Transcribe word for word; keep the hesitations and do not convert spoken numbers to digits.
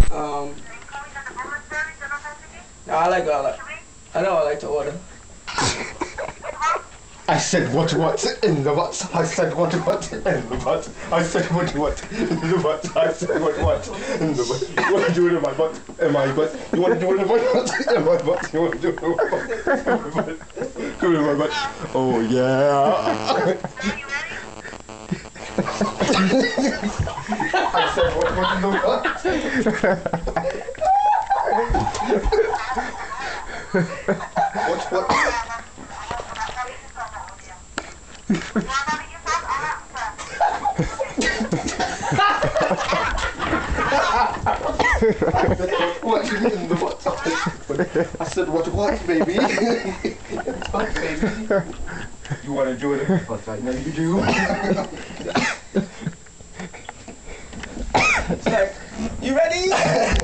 Um, no, I like, I like, I know I like to order. I said what what in the what? I said what what in the what? I said what what in the what? I said what what in the what? You want to do it in my butt? In my butt? You want to do it in my butt? In my butt? You want to do it in my butt? In my butt? Do it in my butt? Oh yeah! I said what what in the what? What what? What in the what? I said what what baby? What baby? You want to do it in the butt right now? You do. It's like, you ready?